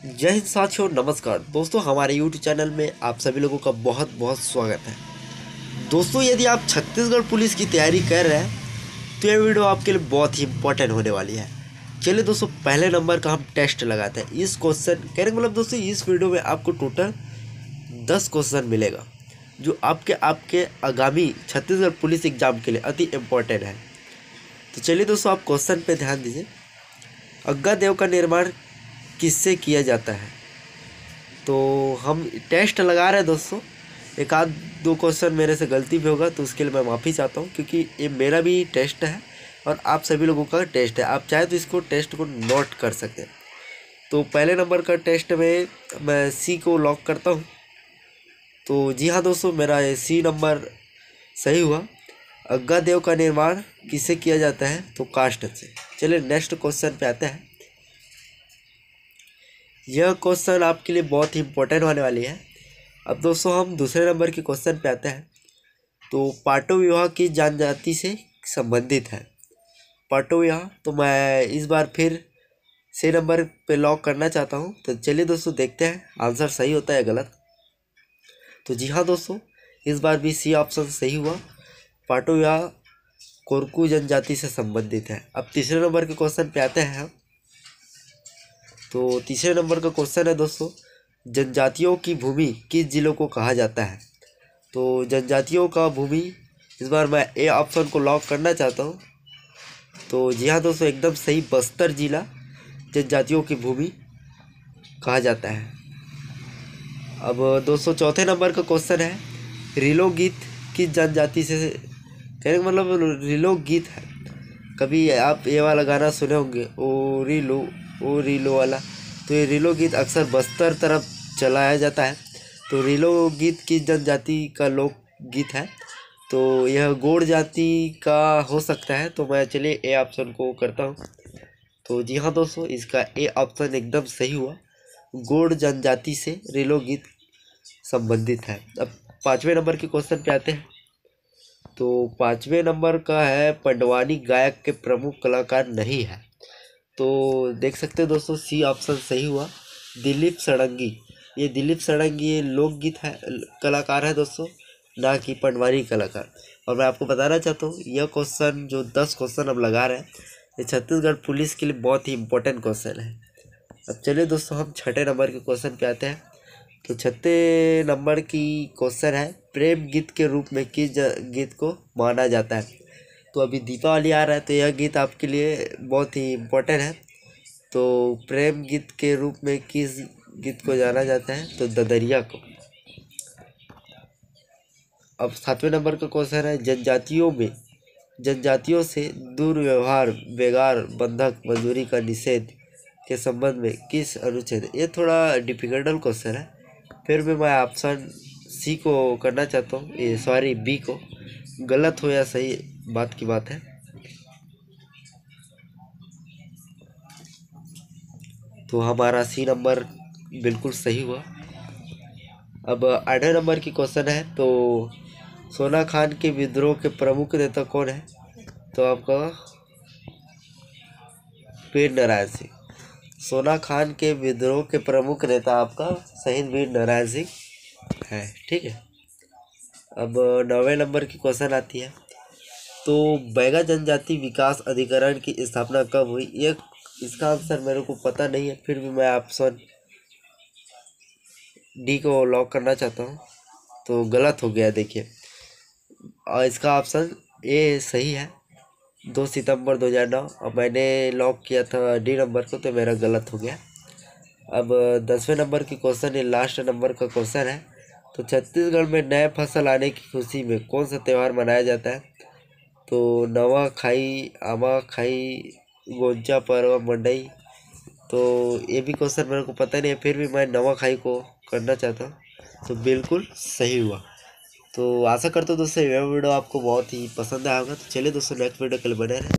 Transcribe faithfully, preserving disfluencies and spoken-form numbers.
जय हिंद साथियों, नमस्कार दोस्तों। हमारे यूट्यूब चैनल में आप सभी लोगों का बहुत बहुत स्वागत है। दोस्तों, यदि आप छत्तीसगढ़ पुलिस की तैयारी कर रहे हैं तो यह वीडियो आपके लिए बहुत ही इंपॉर्टेंट होने वाली है। चलिए दोस्तों, पहले नंबर का हम टेस्ट लगाते हैं। इस क्वेश्चन कहने का मतलब दोस्तों, इस वीडियो में आपको टोटल दस क्वेश्चन मिलेगा जो आपके आपके आगामी छत्तीसगढ़ पुलिस एग्जाम के लिए अति इम्पोर्टेंट है। तो चलिए दोस्तों, आप क्वेश्चन पे ध्यान दीजिए। अग्गा देव का निर्माण किससे किया जाता है? तो हम टेस्ट लगा रहे हैं दोस्तों। एक आध दो क्वेश्चन मेरे से गलती भी होगा तो उसके लिए मैं माफ़ी चाहता हूँ, क्योंकि ये मेरा भी टेस्ट है और आप सभी लोगों का टेस्ट है। आप चाहे तो इसको टेस्ट को नोट कर सकते हैं। तो पहले नंबर का टेस्ट में मैं सी को लॉक करता हूँ। तो जी हाँ दोस्तों, मेरा ये सी नंबर सही हुआ। अग्गा देव का निर्माण किससे किया जाता है? तो काष्ठ से। चलिए नेक्स्ट क्वेश्चन पे आते हैं। यह क्वेश्चन आपके लिए बहुत ही इंपॉर्टेंट होने वाली है। अब दोस्तों, हम दूसरे नंबर के क्वेश्चन पे आते हैं। तो पाटो विवाह किस जनजाति से संबंधित है? पाटो विवाह, तो मैं इस बार फिर सी नंबर पे लॉक करना चाहता हूँ। तो चलिए दोस्तों, देखते हैं आंसर सही होता है गलत। तो जी हाँ दोस्तों, इस बार भी सी ऑप्शन सही हुआ। पाटो विवाह कोरकू जनजाति से संबंधित है। अब तीसरे नंबर के क्वेश्चन पे आते हैं हम। तो तीसरे नंबर का क्वेश्चन है दोस्तों, जनजातियों की भूमि किस जिलों को कहा जाता है? तो जनजातियों का भूमि, इस बार मैं ए ऑप्शन को लॉक करना चाहता हूँ। तो जी हाँ दोस्तों, एकदम सही, बस्तर जिला जनजातियों की भूमि कहा जाता है। अब दोस्तों, चौथे नंबर का क्वेश्चन है, रिलो गीत किस जनजाति से, कहने का मतलब रिलो गीत है। कभी आप ये वाला गाना सुने होंगे, ओ रिलो ओ रिलो वाला। तो ये रिलो गीत अक्सर बस्तर तरफ चलाया जाता है। तो रिलो गीत किस जनजाति का लोक गीत है? तो यह गोंड जाति का हो सकता है। तो मैं चलिए ए ऑप्शन को करता हूँ। तो जी हाँ दोस्तों, इसका ए ऑप्शन एकदम सही हुआ। गोंड जनजाति से रिलो गीत संबंधित है। अब पाँचवें नंबर के क्वेश्चन पे आते हैं। तो पाँचवें नंबर का है, पंडवानी गायक के प्रमुख कलाकार नहीं है। तो देख सकते हैं दोस्तों, सी ऑप्शन सही हुआ। दिलीप षडंगी, ये दिलीप षडंगी ये लोकगीत है, कलाकार है दोस्तों, ना कि पंडवानी कलाकार। और मैं आपको बताना चाहता हूँ, यह क्वेश्चन जो दस क्वेश्चन अब लगा रहे हैं, ये छत्तीसगढ़ पुलिस के लिए बहुत ही इंपॉर्टेंट क्वेश्चन है। अब चलिए दोस्तों, हम छठे नंबर के क्वेश्चन पे आते हैं। तो छठे नंबर की क्वेश्चन है, प्रेम गीत के रूप में किस गीत को माना जाता है? तो अभी दीपावली आ रहा है, तो यह गीत आपके लिए बहुत ही इम्पोर्टेंट है। तो प्रेम गीत के रूप में किस गीत को जाना जाता है? तो ददरिया को। अब सातवें नंबर का क्वेश्चन है, जनजातियों में जनजातियों से दुर्व्यवहार, बेगार, बंधक, मजदूरी का निषेध के संबंध में किस अनुच्छेद? ये थोड़ा डिफिकल्ट क्वेश्चन है, फिर भी मैं ऑप्शन सी को करना चाहता हूँ, ये सॉरी बी को। गलत हो या सही, बात की बात है। तो हमारा सी नंबर बिल्कुल सही हुआ। अब आठवें नंबर की क्वेश्चन है। तो सोना खान के विद्रोह के प्रमुख नेता कौन है? तो आपका वीर नारायण सिंह। सोना खान के विद्रोह के प्रमुख नेता आपका शहीद वीर नारायण सिंह है। ठीक है। अब नौवें नंबर की क्वेश्चन आती है। तो बैगा जनजाति विकास अधिकरण की स्थापना कब हुई? ये इसका आंसर मेरे को पता नहीं है, फिर भी मैं ऑप्शन डी को लॉक करना चाहता हूँ। तो गलत हो गया, देखिए, और इसका ऑप्शन ए सही है, दो सितंबर दो हज़ार नौ। और मैंने लॉक किया था डी नंबर को, तो मेरा गलत हो गया। अब दसवें नंबर की क्वेश्चन है, लास्ट नंबर का क्वेश्चन है। तो छत्तीसगढ़ में नए फसल आने की खुशी में कौन सा त्यौहार मनाया जाता है? तो नवा खाई, आमा खाई, गोंचा पर्व, मंडई। तो ये भी क्वेश्चन मेरे को पता नहीं है, फिर भी मैं नवा खाई को करना चाहता हूँ। तो बिल्कुल सही हुआ। तो आशा करता हूँ दोस्तों, यह वीडियो आपको बहुत ही पसंद आया होगा। तो चलिए दोस्तों, नेक्स्ट वीडियो के लिए बने रहें।